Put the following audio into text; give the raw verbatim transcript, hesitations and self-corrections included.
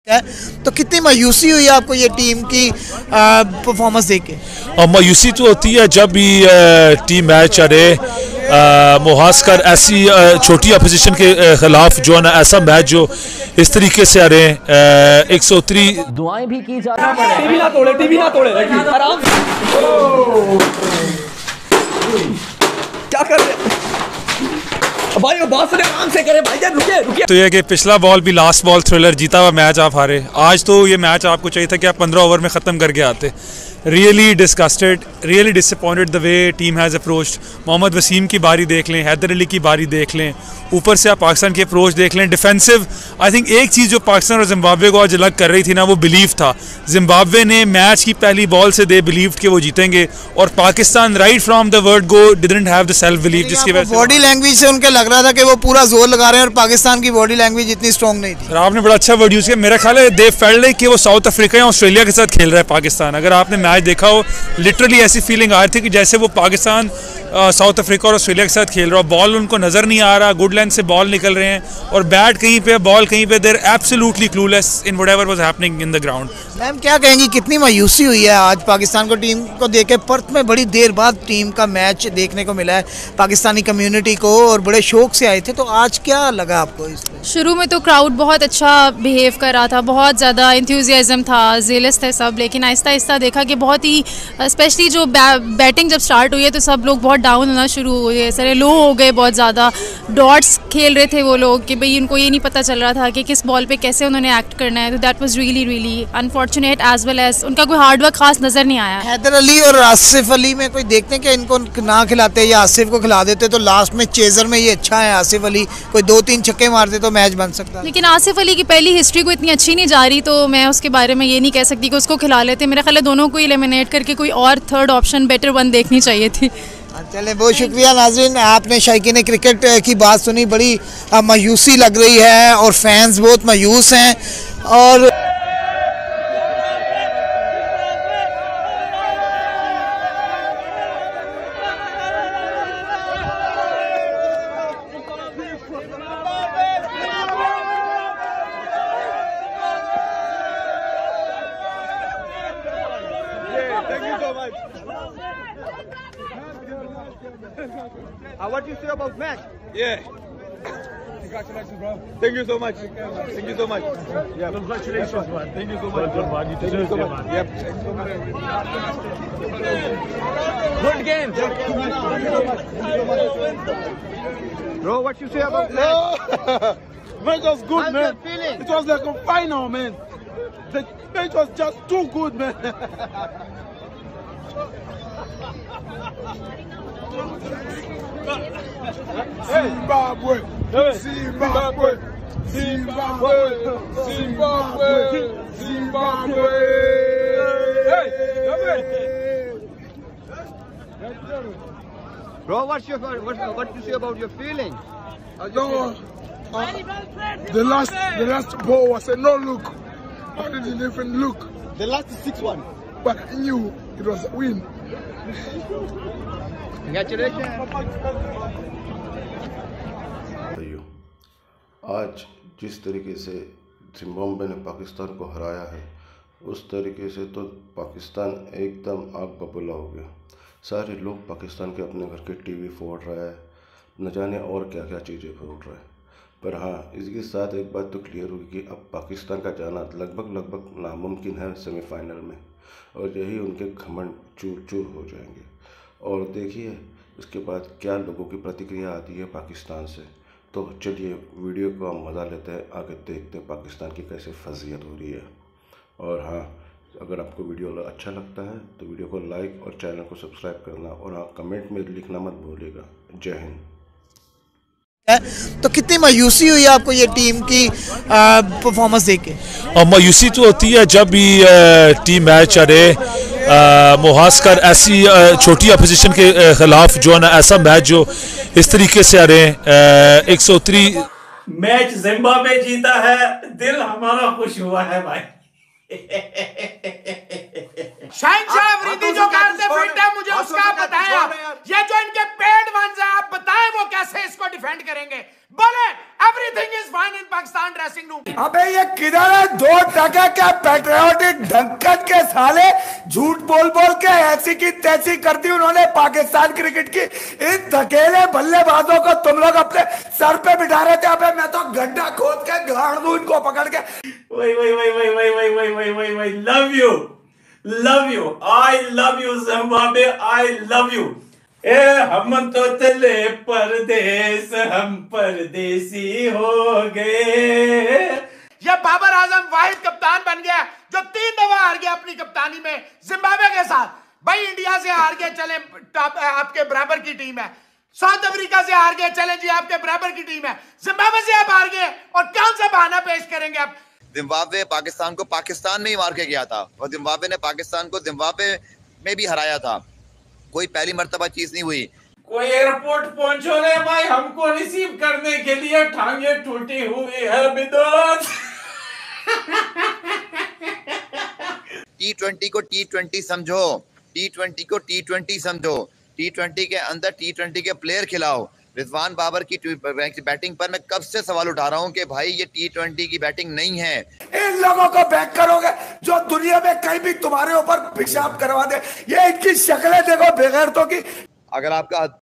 है तो कितनी मायूसी हुई आपको ये टीम की परफॉर्मेंस देख के? और मायूसी तो होती है जब भी टीम मैच अरे मुहास कर ऐसी छोटी अपोजिशन के खिलाफ जो है ना ऐसा मैच जो इस तरीके से आ रहे हैं एक सौ त्री दुआएं भी की जा टीवी ना तोड़े टीवी ना तोड़े आराम क्या कर रहे भाई वो बॉस ने आराम से करे भाईजान रुके रुके। तो ये कि पिछला बॉल भी लास्ट बॉल थ्रिलर जीता हुआ मैच आप हारे। आज तो ये मैच आपको चाहिए था कि आप पंद्रह ओवर में ख़त्म करके आते। Really disgusted, really disappointed the way team has approached. Mohammad Wasim की बारी देख लें, हैदर अली की बारी देख लें, ऊपर से आप पाकिस्तान की अप्रोच देख लें डिफेंसिव। आई थिंक एक चीज़ जो पाकिस्तान और जिम्बाब्वे को आज अलग कर रही थी ना वो बिलीव था। जिम्बाब्वे ने मैच की पहली बॉल से दे बिलीव कि वो जीतेंगे और Pakistan right from the word go didn't have the self believe, जिसकी वजह से बॉडी लैंग्वेज से उनके लग रहा था कि वो पूरा जोर लगा रहे हैं और पाकिस्तान की बॉडी लैंग्वेज इतनी स्ट्रॉन्ग नहीं थी। आपने बड़ा अच्छा वर्ड यूज़ किया। मेरा ख्याल है दे फेल्ट लाइक कि वो साउथ अफ्रीका या ऑस्ट्रेलिया के साथ खेल रहा है पाकिस्तान। अगर आपने मैच देखा हो लिटरली ऐसी फीलिंग आ रही थी कि जैसे वो पाकिस्तान साउथ अफ्रीका और ऑस्ट्रेलिया के साथ खेल रहा हो। बॉल उनको नज़र नहीं आ रहा, गुड लेंथ से बॉल निकल रहे हैं और बैट कहीं पे बॉल कहीं पे, there absolutely clueless in whatever was happening in the ground. Ma'am क्या कहेंगी, कितनी मायूसी हुई है आज पाकिस्तान को टीम को देख के? पर्थ में बड़ी देर बाद टीम का मैच देखने को मिला है पाकिस्तानी कम्युनिटी को और बड़े शौक से आए थे, तो आज क्या लगा आपको इसमें? शुरू में तो क्राउड बहुत अच्छा बिहेव कर रहा था, बहुत ज़्यादा इंथ्यूजियाज्म था, जेलस थे सब, लेकिन आहिस्ता आहिस्ता देखा कि बहुत ही स्पेशली जो बैटिंग जब स्टार्ट हुई है तो सब लोग बहुत डाउन होना शुरू हो गए, सारे लो हो गए, बहुत ज़्यादा डॉट्स खेल रहे थे वो लोग कि भाई उनको ये नहीं पता चल रहा था कि किस बॉल पे कैसे उन्होंने एक्ट करना है। तो that was really really unfortunate as well as उनका कोई हार्डवर्क खास नज़र नहीं आया। हैदर अली और आसिफ अली में कोई देखते हैं कि इनको ना खिलाते या आसिफ को खिला देते तो लास्ट में चेजर में ये अच्छा है, आसिफ अली कोई दो तीन छक्के मारते तो मैच बन सकता है। लेकिन आसिफ अली की पहली हिस्ट्री को इतनी अच्छी नहीं जा रही तो मैं उसके बारे में ये नहीं कह सकती कि उसको खिला लेते। मेरा ख्याल है दोनों को एलिमिनेट करके कोई और थर्ड ऑप्शन बेटर वन देखनी चाहिए थी। चले बहुत शुक्रिया नाज़रीन, आपने शायकीन क्रिकेट की बात सुनी। बड़ी मायूसी लग रही है और फैंस बहुत मायूस हैं और Uh, what do you say about match? Yeah. Congratulations, bro. Thank you so much. Thank you so much. Yeah. Congratulations, man. Thank you so Well much. done, man. You deserve it, man. Yep. Good game Bro, what you say about match? Match was good, How's man. your feeling? It was like a final, man. The match was just too good, man. Zimbabwe, Zimbabwe, Zimbabwe, Zimbabwe, Zimbabwe. Hey, Bro, what's your what what you say about your feeling? How's your no, feeling? uh, the last the last ball was a no look. I didn't even look, The last six one. but I knew it was a win. Congratulations. आज जिस तरीके से Zimbabwe ने पाकिस्तान को हराया है उस तरीके से तो पाकिस्तान एकदम आग बबूला हो गया। सारे लोग पाकिस्तान के अपने घर के टीवी फोड़ रहा है, न जाने और क्या क्या चीज़ें फोड़ रहा है। पर हाँ, इसके साथ एक बात तो क्लियर हुई कि अब पाकिस्तान का जाना लगभग लगभग नामुमकिन है सेमीफाइनल में, और यही उनके घमंड चूर चूर हो जाएंगे। और देखिए उसके बाद क्या लोगों की प्रतिक्रिया आती है पाकिस्तान से। तो चलिए वीडियो को हम मज़ा लेते हैं, आगे देखते हैं पाकिस्तान की कैसे फजीयत हो रही है। और हाँ, अगर आपको वीडियो अच्छा लगता है तो वीडियो को लाइक और चैनल को सब्सक्राइब करना, और हाँ कमेंट में लिखना मत भूलिएगा। जय हिंद। तो कितनी मायूसी हुई आपको ये टीम की परफॉर्मेंस देख के? और मायूसी तो होती है जब भी टीम मैच अरे मुहास कर ऐसी छोटी अपोजिशन के खिलाफ जो है ना ऐसा मैच जो इस तरीके से आ रहे हैं एक सौ त्री मैच जिम्बाब्वे जीता है, दिल हमारा खुश हुआ है भाई। शहंशाह अफरीदी जो करते फिरते मुझे उसका बताया, ये जो इनके पेड वंस है आप बताएं वो कैसे इसको डिफेंड करेंगे? बोले everything is fine in Pakistan dressing room. अबे ये किधर है? दो टका के पैट्रियोटिक ढक्कन के साले झूठ बोल बोल के ऐसी की तैसी कर दी उन्होंने पाकिस्तान क्रिकेट की। इन धकेले बल्लेबाजों को तुम लोग अपने सर पे बिठा रहे थे। अबे मैं तो गड्ढा खोद के गाड़ दूं इनको पकड़ के। वही वही वही वही वही वही वही वही वही वही love you love you I love you Zimbabwe I love you. ए हम तो चले परदेस हम परदेसी हो गए। ये बाबर आजम वाहिद कप्तान बन गया जो तीन दफा हार गया अपनी कप्तानी में जिम्बाब्वे के साथ। भाई इंडिया से हार गए, चले टॉप आपके बराबर की टीम है। साउथ अफ्रीका से हार गए, चले जी आपके बराबर की टीम है। जिम्बाब्वे से आप हार गए और कौन सा बहाना पेश करेंगे आप? जिम्बाब्वे पाकिस्तान को पाकिस्तान में ही मार के गया था और जिम्बाब्वे ने पाकिस्तान को जिम्बाब्वे में भी हराया था। कोई पहली मर्तबा चीज नहीं हुई। कोई एयरपोर्ट पहुंचो रे भाई, हमको रिसीव करने के लिए टांगे टूटी हुई है बिदोस। टी ट्वेंटी को टी ट्वेंटी समझो, टी ट्वेंटी को टी ट्वेंटी समझो। टी ट्वेंटी के अंदर टी ट्वेंटी के प्लेयर खिलाओ। रिजवान बाबर की बैटिंग पर मैं कब से सवाल उठा रहा हूं कि भाई ये टी ट्वेंटी की बैटिंग नहीं है। इन लोगों को बैक करोगे जो दुनिया में कहीं भी तुम्हारे ऊपर पेशाब करवा दे। ये इनकी शक्लें देखो बेगैरतों की। अगर आपका